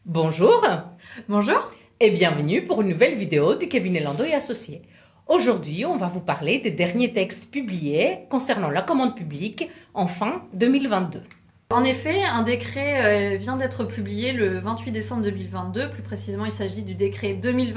Bonjour Bonjour. et bienvenue pour une nouvelle vidéo du cabinet Landau et Associés. Aujourd'hui, on va vous parler des derniers textes publiés concernant la commande publique en fin 2022. En effet, un décret vient d'être publié le 28 décembre 2022. Plus précisément, il s'agit du décret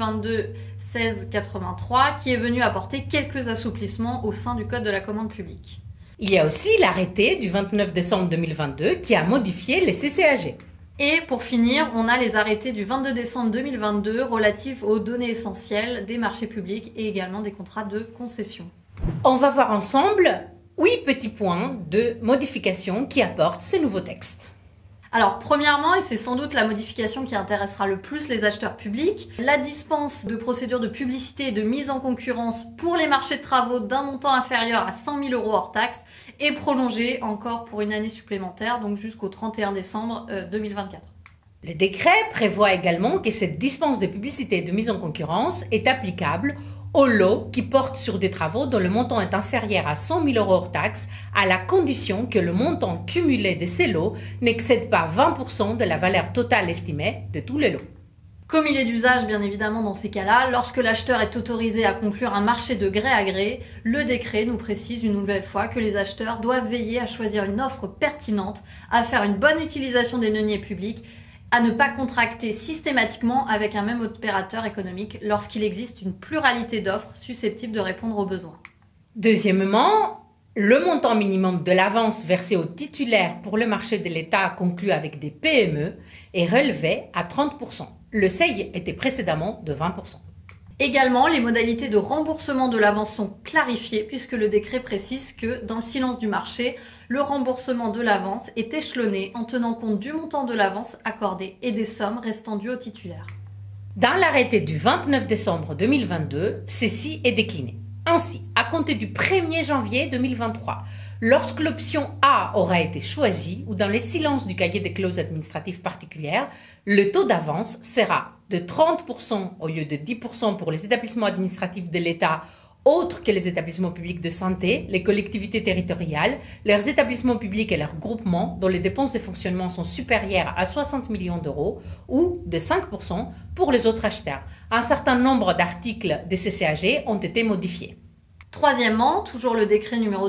2022-1683 qui est venu apporter quelques assouplissements au sein du Code de la commande publique. Il y a aussi l'arrêté du 29 décembre 2022 qui a modifié les CCAG. Et pour finir, on a les arrêtés du 22 décembre 2022 relatifs aux données essentielles des marchés publics et également des contrats de concession. On va voir ensemble 8 petits points de modification qui apportent ces nouveaux textes. Alors, premièrement, et c'est sans doute la modification qui intéressera le plus les acheteurs publics, la dispense de procédures de publicité et de mise en concurrence pour les marchés de travaux d'un montant inférieur à 100 000 € hors taxe est prolongée encore pour une année supplémentaire, donc jusqu'au 31 décembre 2024. Le décret prévoit également que cette dispense de publicité et de mise en concurrence est applicable aux lots qui portent sur des travaux dont le montant est inférieur à 100 000 € hors taxe, à la condition que le montant cumulé de ces lots n'excède pas 20% de la valeur totale estimée de tous les lots. Comme il est d'usage, bien évidemment, dans ces cas-là, lorsque l'acheteur est autorisé à conclure un marché de gré à gré, le décret nous précise une nouvelle fois que les acheteurs doivent veiller à choisir une offre pertinente, à faire une bonne utilisation des deniers publics, à ne pas contracter systématiquement avec un même opérateur économique lorsqu'il existe une pluralité d'offres susceptibles de répondre aux besoins. Deuxièmement, le montant minimum de l'avance versée aux titulaires pour le marché de l'État conclu avec des PME est relevé à 30%. Le seuil était précédemment de 20%. Également, les modalités de remboursement de l'avance sont clarifiées puisque le décret précise que, dans le silence du marché, le remboursement de l'avance est échelonné en tenant compte du montant de l'avance accordée et des sommes restant dues au titulaire. Dans l'arrêté du 29 décembre 2022, ceci est décliné. Ainsi, à compter du 1er janvier 2023, lorsque l'option A aura été choisie ou dans les silences du cahier des clauses administratives particulières, le taux d'avance sera de 30% au lieu de 10% pour les établissements administratifs de l'État autres que les établissements publics de santé, les collectivités territoriales, leurs établissements publics et leurs groupements dont les dépenses de fonctionnement sont supérieures à 60 millions d'euros ou de 5% pour les autres acheteurs. Un certain nombre d'articles des CCAG ont été modifiés. Troisièmement, toujours le décret numéro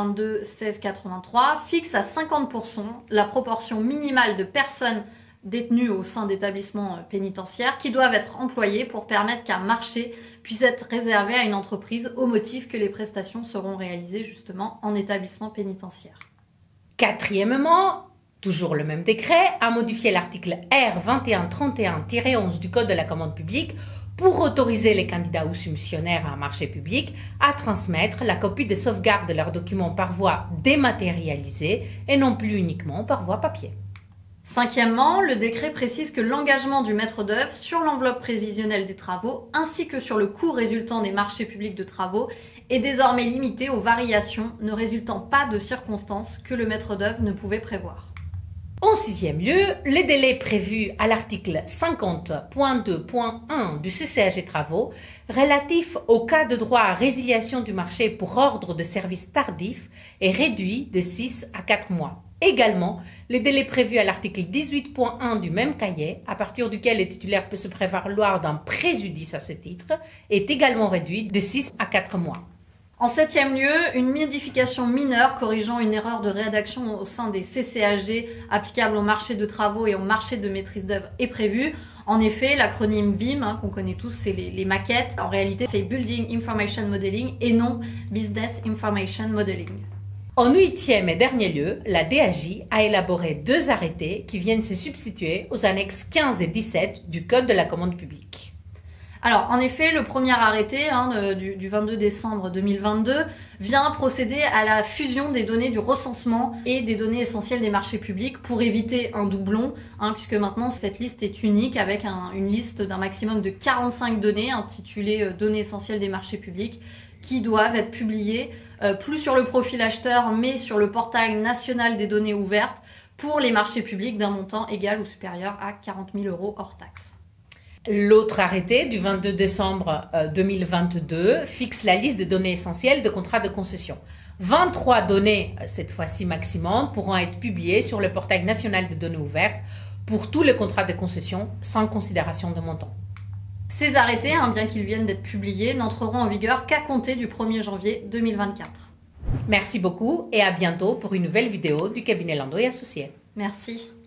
2022-1683 fixe à 50% la proportion minimale de personnes détenues au sein d'établissements pénitentiaires qui doivent être employées pour permettre qu'un marché puisse être réservé à une entreprise au motif que les prestations seront réalisées justement en établissement pénitentiaire. Quatrièmement, toujours le même décret a modifié l'article R 2131-11 du Code de la commande publique pour autoriser les candidats ou soumissionnaires à un marché public à transmettre la copie de sauvegarde de leurs documents par voie dématérialisée et non plus uniquement par voie papier. Cinquièmement, le décret précise que l'engagement du maître d'œuvre sur l'enveloppe prévisionnelle des travaux ainsi que sur le coût résultant des marchés publics de travaux est désormais limité aux variations ne résultant pas de circonstances que le maître d'œuvre ne pouvait prévoir. En sixième lieu, les délais prévus à l'article 50.2.1 du CCAG Travaux relatif au cas de droit à résiliation du marché pour ordre de service tardif est réduit de 6 à 4 mois. Également, le délai prévu à l'article 18.1 du même cahier, à partir duquel le titulaire peut se prévaloir d'un préjudice à ce titre, est également réduit de 6 à 4 mois. En septième lieu, une modification mineure corrigeant une erreur de rédaction au sein des CCAG applicables au marché de travaux et au marché de maîtrise d'œuvre est prévue. En effet, l'acronyme BIM, qu'on connaît tous, c'est les maquettes. En réalité, c'est Building Information Modeling et non Business Information Modeling. En huitième et dernier lieu, la DAJ a élaboré 2 arrêtés qui viennent se substituer aux annexes 15 et 17 du Code de la commande publique. Alors, en effet, le premier arrêté du 22 décembre 2022 vient procéder à la fusion des données du recensement et des données essentielles des marchés publics pour éviter un doublon, puisque maintenant cette liste est unique avec une liste d'un maximum de 45 données intitulées données essentielles des marchés publics qui doivent être publiées plus sur le profil acheteur mais sur le portail national des données ouvertes pour les marchés publics d'un montant égal ou supérieur à 40 000 € hors taxe. L'autre arrêté du 22 décembre 2022 fixe la liste des données essentielles de contrats de concession. 23 données, cette fois-ci maximum, pourront être publiées sur le portail national de données ouvertes pour tous les contrats de concession sans considération de montant. Ces arrêtés, bien qu'ils viennent d'être publiés, n'entreront en vigueur qu'à compter du 1er janvier 2024. Merci beaucoup et à bientôt pour une nouvelle vidéo du cabinet Landau et Associés. Merci.